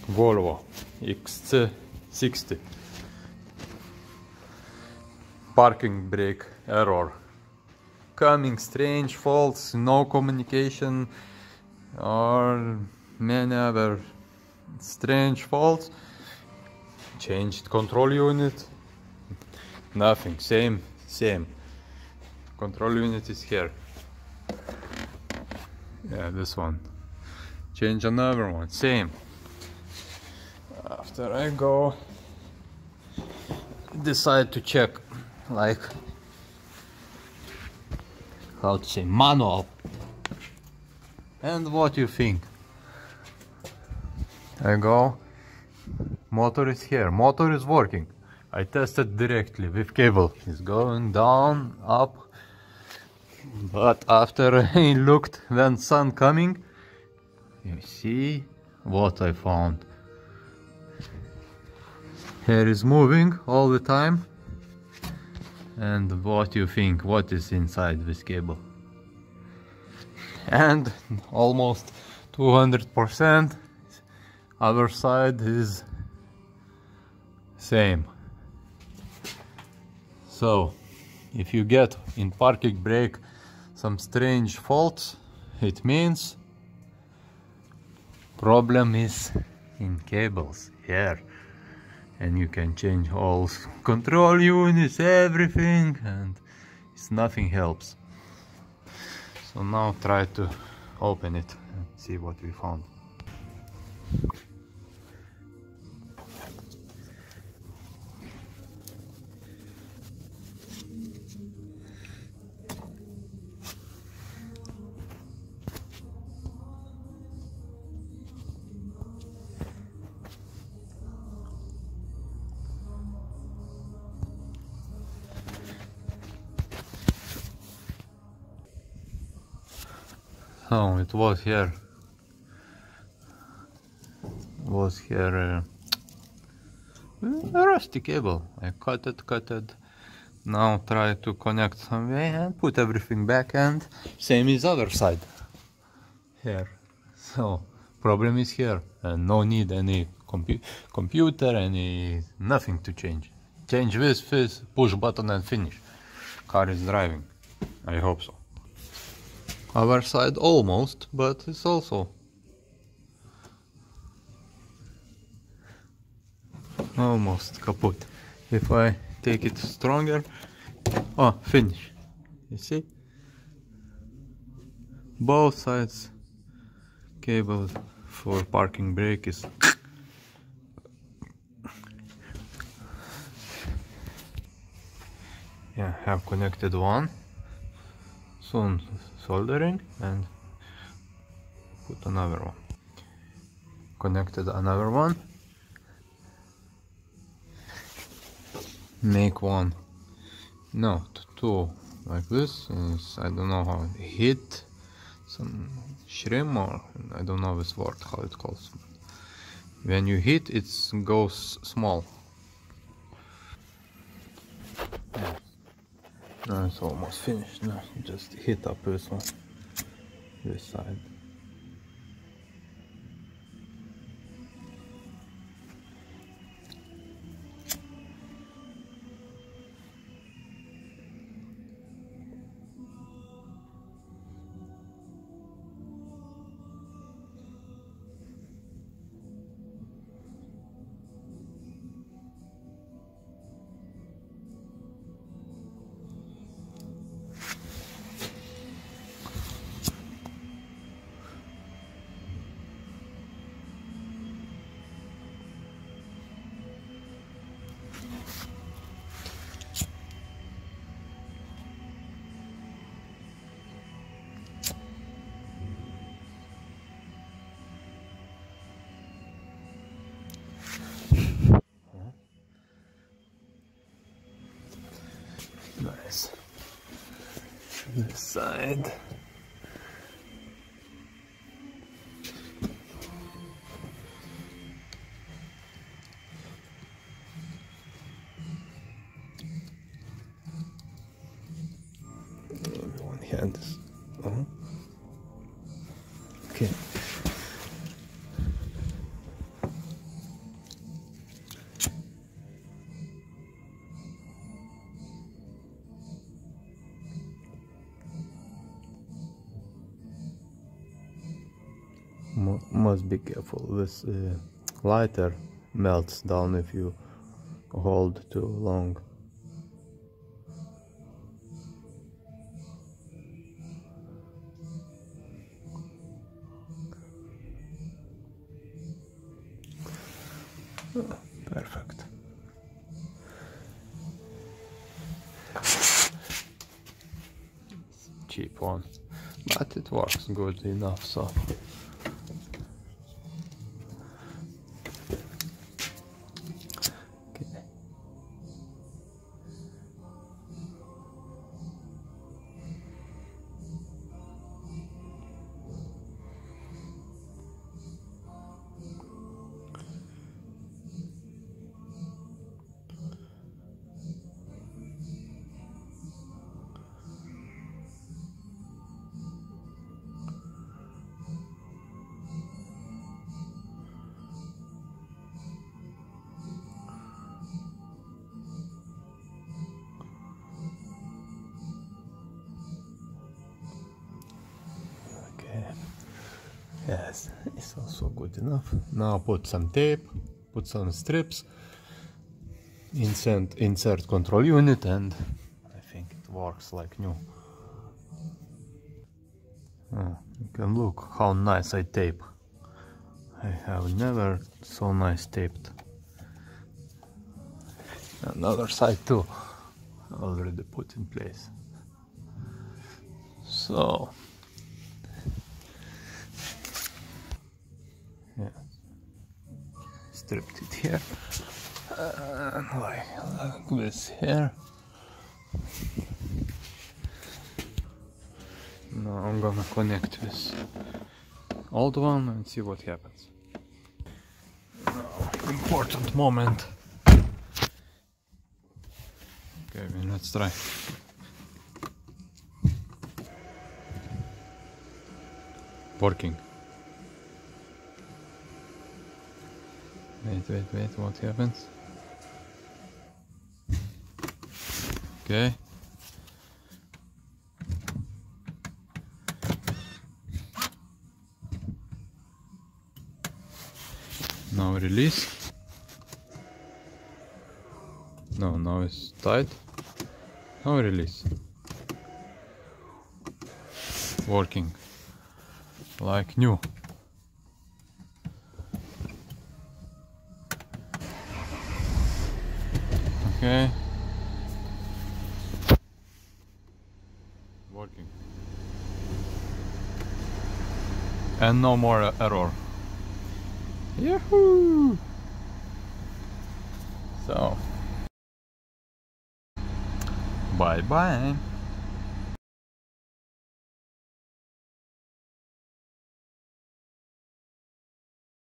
Volvo XC60. Parking brake error. Coming strange faults, no communication, or many other strange faults. Changed control unit. Nothing. Same. Control unit is here. Yeah, this one. Change another one. Same. After I go, decide to check, like, how to say, manual. And what you think? I go, motor is here, motor is working. I tested directly with cable. It's going down, up. But after I looked when sun coming, you see what I found. Hair is moving all the time. And what you think? What is inside this cable? And almost 200%. Other side is same. So if you get in parking brake some strange faults, it means problem is in cables here. And you can change all control units, everything, and nothing helps. So now try to open it and see what we found. Oh, it was here. A rusty cable. I cut it. Now try to connect some way and put everything back, and same as other side. Here. So problem is here, and no need any computer, nothing to change. Change this, push button and finish. Car is driving. I hope so. Other side almost, but it's also almost kaput. If I take it stronger, oh, finish. You see? Both sides cable for parking brake is yeah, have connected one. Soon soldering and put another one. Connected another one. Make one, no, two like this. I don't know how hit some shrim, or I don't know this word how it calls. When you hit, it goes small. Yeah. No, it's almost finished. No, just hit up this one, this side. Nice. This side. One hand. Okay. Must be careful. This lighter melts down if you hold too long. Oh, perfect. Cheap one, but it works good enough, so. Yes, it's also good enough. Now put some tape, put some strips, insert control unit, and I think it works like new. Oh, you can look how nice I tape. I have never so nice taped. Another side too, already put in place. So. Yeah, stripped it here, like this here. Now I'm gonna connect this old one and see what happens. Now, important moment. Okay, let's try. Working. Wait, what happens? Okay. Now release. No, now it's tight. Now release. Working. Like new. Okay. Working. And no more error. Yahoo! So, bye bye.